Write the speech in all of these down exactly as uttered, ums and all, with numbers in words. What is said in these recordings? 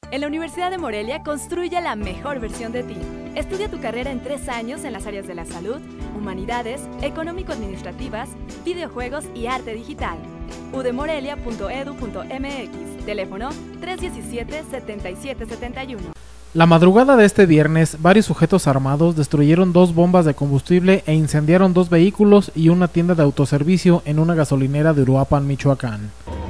En la Universidad de Morelia construye la mejor versión de ti. Estudia tu carrera en tres años en las áreas de la salud, humanidades, económico-administrativas, videojuegos y arte digital. u d morelia punto e d u punto m x, teléfono tres uno siete, siete siete siete uno. La madrugada de este viernes, varios sujetos armados destruyeron dos bombas de combustible e incendiaron dos vehículos y una tienda de autoservicio en una gasolinera de Uruapan, Michoacán.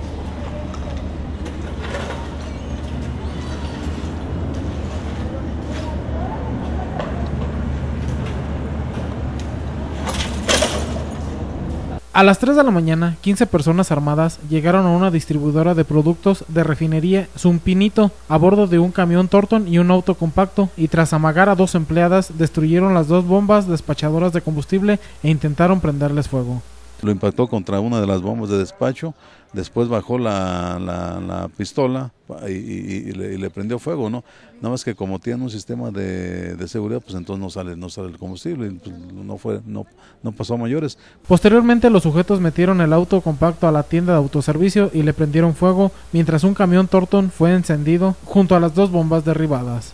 A las tres de la mañana, quince personas armadas llegaron a una distribuidora de productos de refinería Zumpinito a bordo de un camión Torton y un auto compacto, y tras amagar a dos empleadas destruyeron las dos bombas despachadoras de combustible e intentaron prenderles fuego. Lo impactó contra una de las bombas de despacho, después bajó la, la, la pistola y, y, y, le, y le prendió fuego, ¿no? Nada más que como tiene un sistema de, de seguridad, pues entonces no sale, no sale el combustible, pues no fue, no, no pasó a mayores. Posteriormente los sujetos metieron el auto compacto a la tienda de autoservicio y le prendieron fuego, mientras un camión Torton fue encendido junto a las dos bombas derribadas.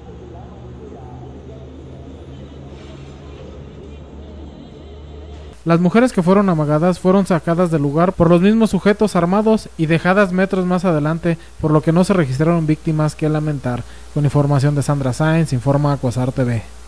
Las mujeres que fueron amagadas fueron sacadas del lugar por los mismos sujetos armados y dejadas metros más adelante, por lo que no se registraron víctimas que lamentar. Con información de Sandra Sáenz, informa Acuasar T V.